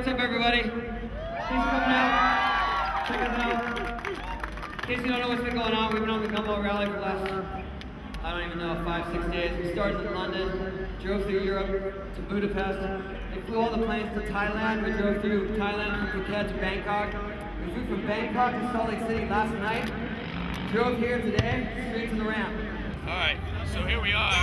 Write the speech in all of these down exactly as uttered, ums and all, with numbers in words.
what's up, everybody? Thanks for coming out. Check us out. In case you don't know what's been going on, we've been on the Gumball Rally for the last, I don't even know, five, six days. We started in London, drove through Europe to Budapest. We flew all the planes to Thailand. We drove through Thailand from Phuket to Bangkok. We flew from Bangkok to Salt Lake City last night. Drove here today, straight to the ramp. All right, so here we are.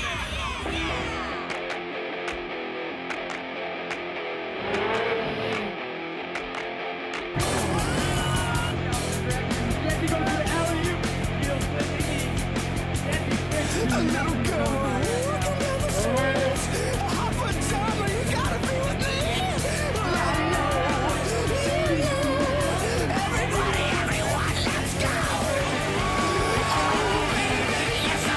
A little girl walking down the street. Half a time, but you gotta be with me. Everybody, everyone, let's go. Oh, baby, you're so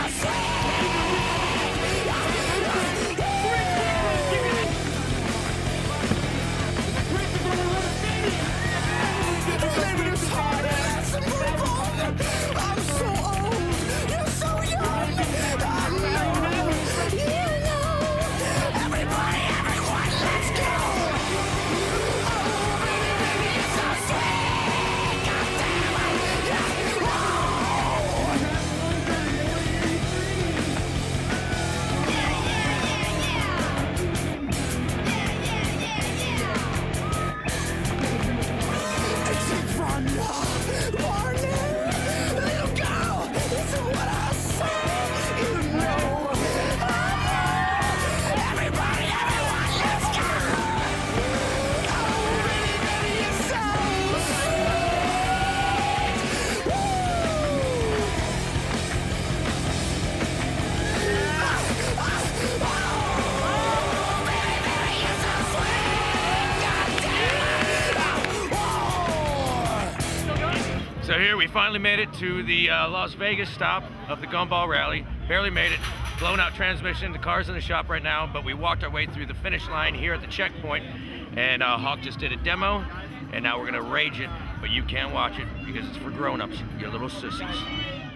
sweet. Living is hard, let's move on. I'm so old, you're so young. So here we finally made it to the uh, Las Vegas stop of the Gumball Rally. Barely made it. Blown out transmission. The car's in the shop right now, but we walked our way through the finish line here at the checkpoint, and uh, Hawk just did a demo, and now we're gonna rage it, but you can't watch it because it's for grown-ups, you little sissies.